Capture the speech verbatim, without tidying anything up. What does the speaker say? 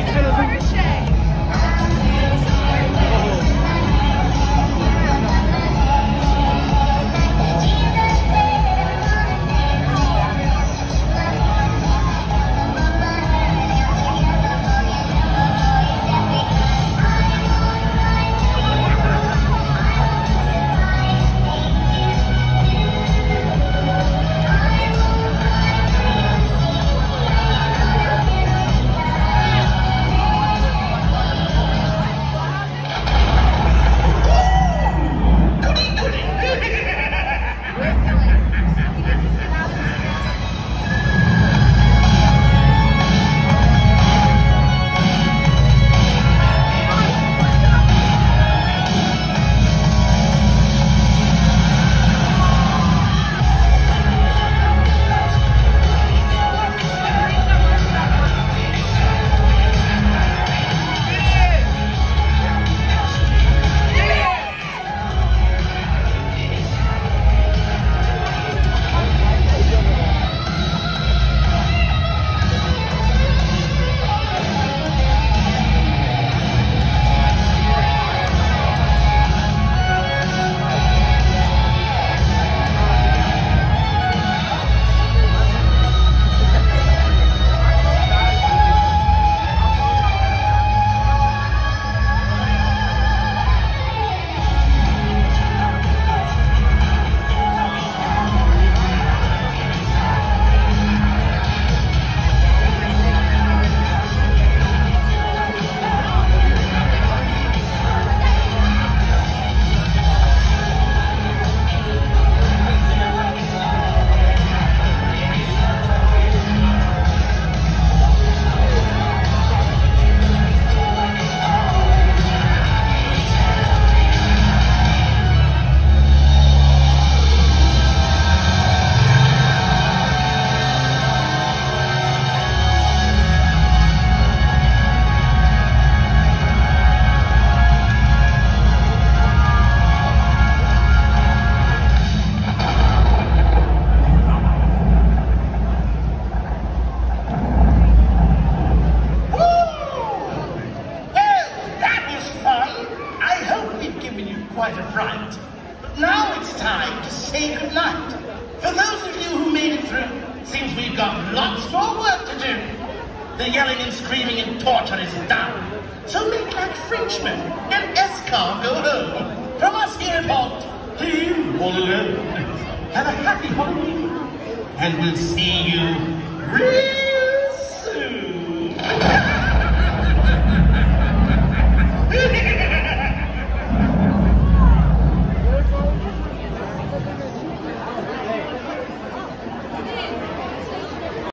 quite a fright. But now it's time to say goodnight. For those of you who made it through, seems we've got lots more work to do. The yelling and screaming and torture is done. So make like Frenchmen and escort go home. From us here at Halt, to you all alone. Have a happy Halloween, and we'll see you real soon.